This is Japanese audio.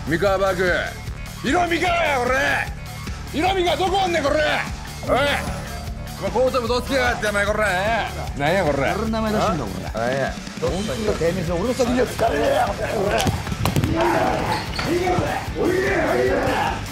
三河幕色三河やこれ。色三河どこおんねんこれ。おい後頭部どつけやがってお前これ。なんやこれ。 俺の名前出してんだこれ。 なんや本当に定年して俺の先には疲れねえやこれ。